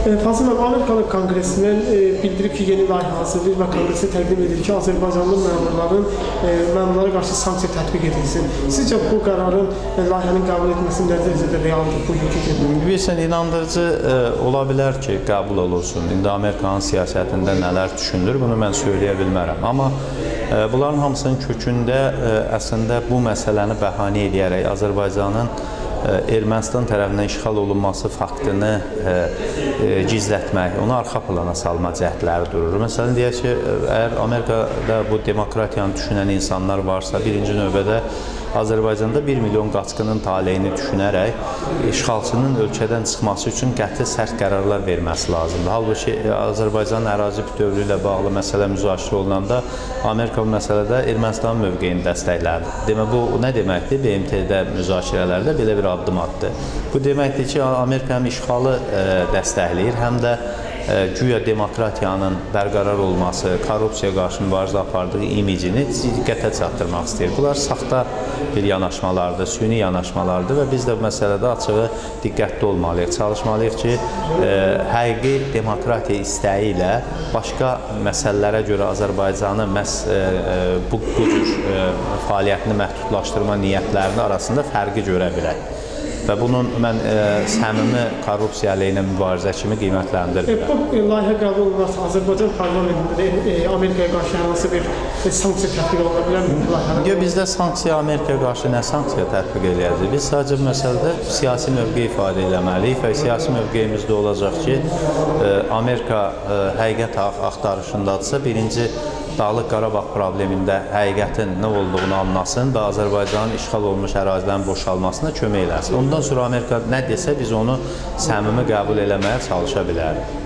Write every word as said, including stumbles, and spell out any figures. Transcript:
Fazıl müəllim, Amerikalı Konqresindən bildirib ki, yeni layihə hazırlayır və Konqresə təqdim edir ki, Azərbaycanlı məmurların məmurlara qarşı sanksiya tətbiq edilsin. Sizcə bu qərarın layihənin qəbul etməsi nə dərəcədə realdır bugünkü gündə? Bilirsən, inandırıcı ola bilər ki, qəbul olunsun. İndi Amerikanın siyasətində nələr düşünülür, bunu mən söyləyə bilmərəm. Amma bunların hamısının kökündə əslində bu məsələni bəhanə edərək Azərbaycanın Ermənistan tərəfindən işğal olunması faktını gizlətmək, onu arxa plana salma cəhdləri durur. Məsələn, deyək ki, əgər Amerikada bu demokratiyanı düşünən insanlar varsa, birinci növbədə Azərbaycanda bir milyon qaçqının taleyini düşünərək işğalçının ölkədən çıxması üçün qəti sərt qərarlar verməsi lazımdır. Halbuki Azərbaycanın ərazi bütövlüyü ilə bağlı məsələ müzakirə olunanda Amerika bu məsələdə Ermənistanın mövqeyini dəstəklədi. Demək, bu nə deməkdir? B M T-də müzakirələrdə belə bir addım atdı. Bu deməkdir ki, Amerika həm işğalı dəstəkləyir, həm də güya demokratiyanın bərqərar olması, korrupsiya qarşı mübarizə apardığı imicini diqqətə çatdırmaq istəyir. Bunlar saxta bir yanaşmalardır, süni yanaşmalardır və biz də bu məsələdə açığı diqqətli olmalıyıq. Çalışmalıyıq ki, həqiqi demokratiya istəyi ilə başqa məsələlərə görə Azərbaycanı məhz bu cür fəaliyyətini məhdudlaşdırma niyyətlərinin arasında fərqi görə bilək. Və bunun mən səmimi korrupsiya əleyhinə mübarizə kimi qiymətləndirirəm. Bu layihə qəbul olunarsa Azərbaycan parlamentində Amerikaya qarşı hər hansı bir sanksiya tətbiq oluna bilərmi? Yox, bizdə sanksiya Amerikaya qarşı nə sanksiya tətbiq eləyəcək? Biz sadəcə bu məsələdə siyasi mövqe ifadə eləməliyik və siyasi mövqeyimizdə olacaq ki, Amerika həqiqət axtarışındadırsa, birinci Dağlıq Qarabağ problemində həqiqətin nə olduğunu anlasın və Azərbaycanın işğal olunmuş ərazilərin boşalmasına kömək eləsin. Ondan sonra Amerika nə desə, biz onu səmimi qəbul eləməyə çalışa bilərik.